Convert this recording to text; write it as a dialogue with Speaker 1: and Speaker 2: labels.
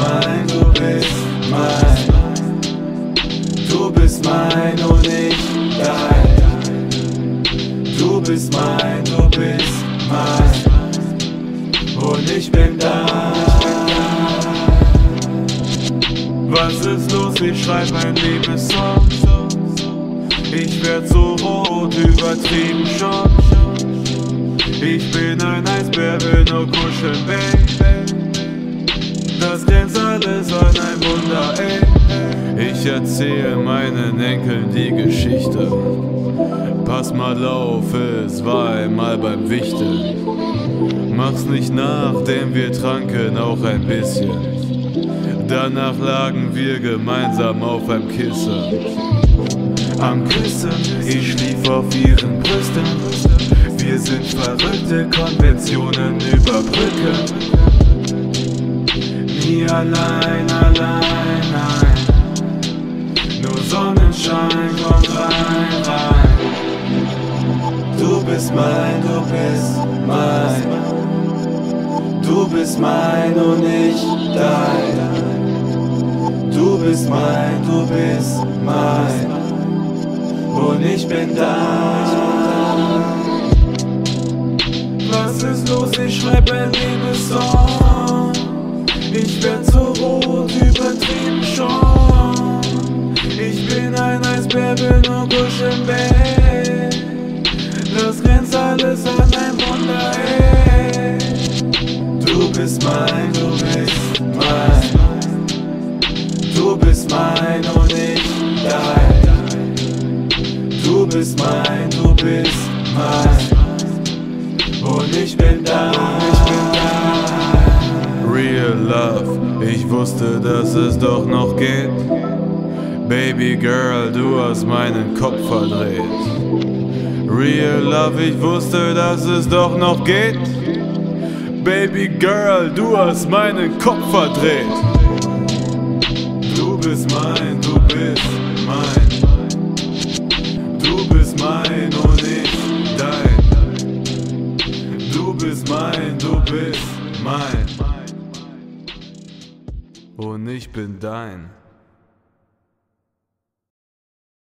Speaker 1: mein, du bist mein. Du bist mein und ich dein. Du bist mein, du bist mein. Und ich bin da. Was ist los? Ich schreib ein Liebessong. Ich werd so rot, übertrieben schon. Ich bin ein Eisbär, will nur kuscheln, baby. Das grenzt alles an ein Wunder, ey. Ich erzähle meinen Enkeln die Geschichte. Pass mal auf, es war einmal beim Wichteln. Mach's nicht nach, denn wir tranken auch ein bisschen. Danach lagen wir gemeinsam auf einem Kissen. Am Küssen, ich schlief auf ihren Brüsten. Wir sind verrückte Konventionen überbrücken. Nie allein, allein, nein. Nur Sonnenschein kommt rein, rein. Du bist mein, du bist mein. Du bist mein und ich dein. Du bist mein, du bist mein. Und ich bin da. Was ist los? Ich schreib ein Liebessong. Ich werd so rot, übertrieben schon. Ich bin ein Eisbär, will nur kuscheln, babe. Das grenzt alles an ein Wunder, ey. Du bist mein, du bist mein. Du bist mein und ich dein. Du bist mein, du bist mein. Und ich bin da, ich bin da. Real Love, ich wusste, dass es doch noch geht. Baby Girl, du hast meinen Kopf verdreht. Real Love, ich wusste, dass es doch noch geht. Baby Girl, du hast meinen Kopf verdreht. Du bist mein, du bist mein. Du bist mein und ich dein. Du bist mein, du bist mein. Und ich bin dein.